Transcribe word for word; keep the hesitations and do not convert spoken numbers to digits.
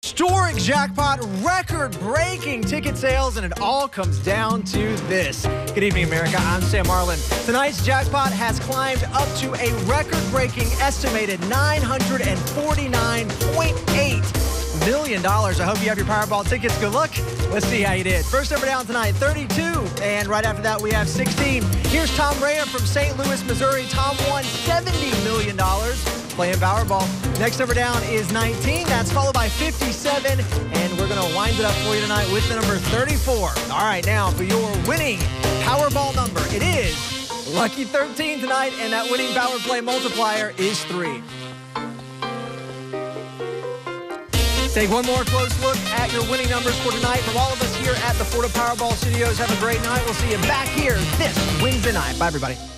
Historic jackpot, record-breaking ticket sales, and it all comes down to this. Good evening, America. I'm Sam Marlin. Tonight's jackpot has climbed up to a record-breaking estimated nine hundred forty-nine point eight million dollars. I hope you have your Powerball tickets. Good luck. Let's see how you did. First number down tonight, thirty-two. And right after that, we have sixteen. Here's Tom Raya from Saint Louis, Missouri. Tom won seventy million dollars playing Powerball. Next number down is nineteen. That's followed by fifty-seven. And we're going to wind it up for you tonight with the number thirty-four. All right, now for your winning Powerball number, it is Lucky thirteen tonight, and that winning Power Play multiplier is three. Take one more close look at your winning numbers for tonight. From all of us here at the Florida Powerball Studios, have a great night. We'll see you back here this Wednesday night. Bye, everybody.